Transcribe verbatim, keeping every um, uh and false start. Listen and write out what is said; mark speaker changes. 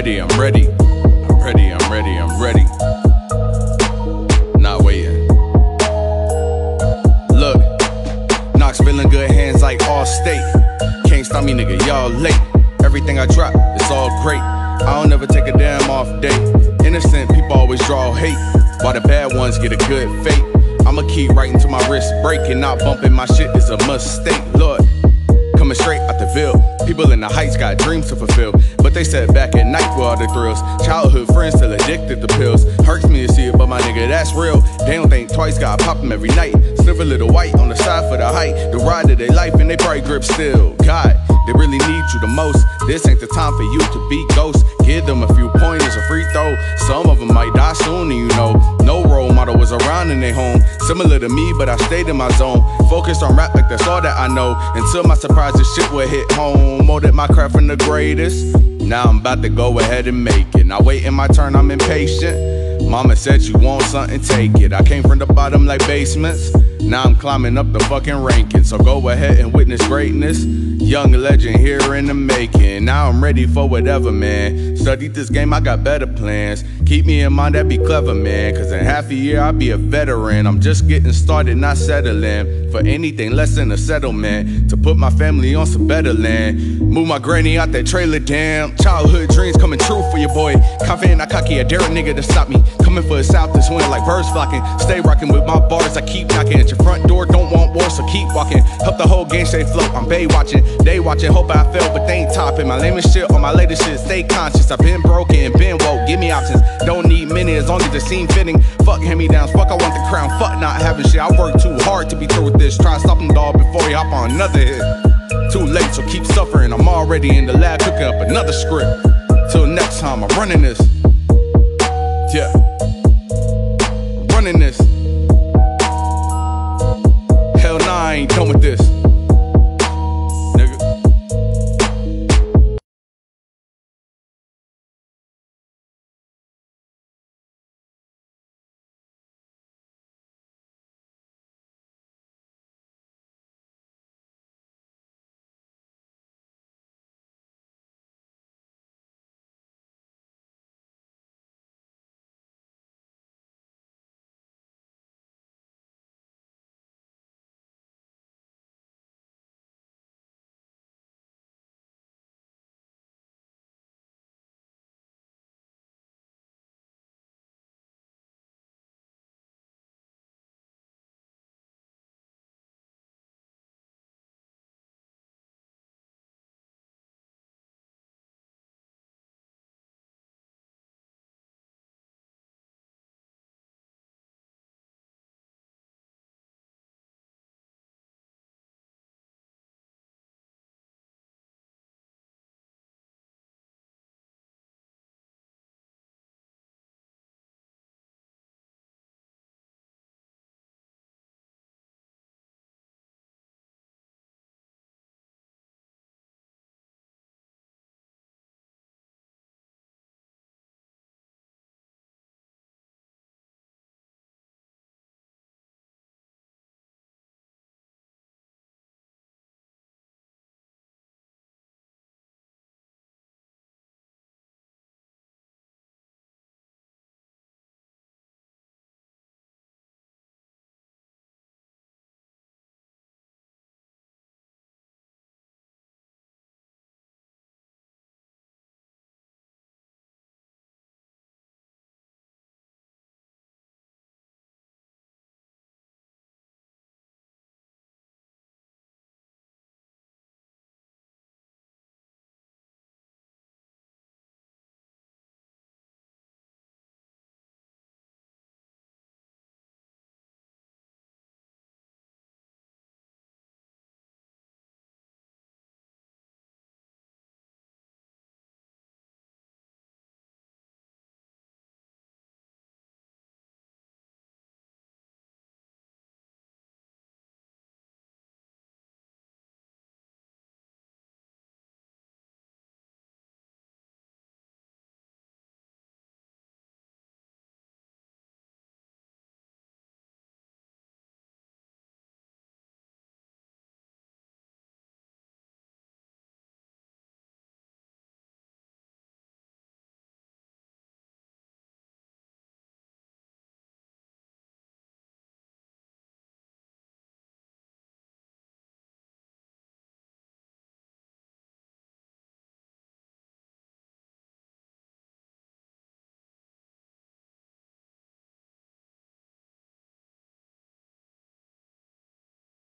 Speaker 1: ready, I'm ready. I'm ready, I'm ready, I'm ready. Not waiting. Look, Knox feeling good, hands like Allstate. Can't stop me, nigga, y'all late. Everything I drop, it's all great. I don't ever take a damn off day. Innocent people always draw hate, while the bad ones get a good fate. I'ma keep writing till my wrist breaking. Not bumping my shit is a mistake. Lord, coming straight out the Ville. People in the heights got dreams to fulfill, but they sat back at night for all the thrills. Childhood friends still addicted to pills. Hurts me to see it, but my nigga, that's real. They don't think twice, gotta pop them every night. Sniff a little white on the side for the height. The ride of their life and they probably grip still. God, they really need you the most. This ain't the time for you to be ghost. Give them a few pointers, a free throw. Some of them might die soon, and you know. No role model was around in their home. Similar to me, but I stayed in my zone. Focused on rap like that's all that I know. Until my surprise, this shit would hit home. Molded my craft from the greatest. Now I'm about to go ahead and make it. Now waiting my turn, I'm impatient. Mama said you want something, take it. I came from the bottom like basements. Now I'm climbing up the fucking ranking. So go ahead and witness greatness. Young legend here in the making. Now I'm ready for whatever, man. Studied this game, I got better plans. Keep me in mind, that'd be clever, man. Cause in half a year, I'll be a veteran. I'm just getting started, not settling for anything less than a settlement. To put my family on some better land. Move my granny out that trailer, damn. Childhood dreams coming true for your boy. Confident, I cocky, I dare a nigga to stop me. Coming for the south to swing like birds flocking. Stay rocking with my bars, I keep knocking at your front door. Don't want war, so keep walking. Help the whole game stay float, I'm bay watching. They watching, hope I fail, but they ain't topping. My lamest shit on my latest shit, stay conscious. I've been broken, been woke, give me options. Don't need many as long as it seem fitting. Fuck hand-me-downs, fuck I want the crown. Fuck not having shit, I work too hard to be through with this. Try to stop them dog before you hop on another hit. Too late, so keep suffering. I'm already in the lab cooking up another script. Till next time, I'm running this. Yeah, I'm running this. Hell nah, I ain't done with this.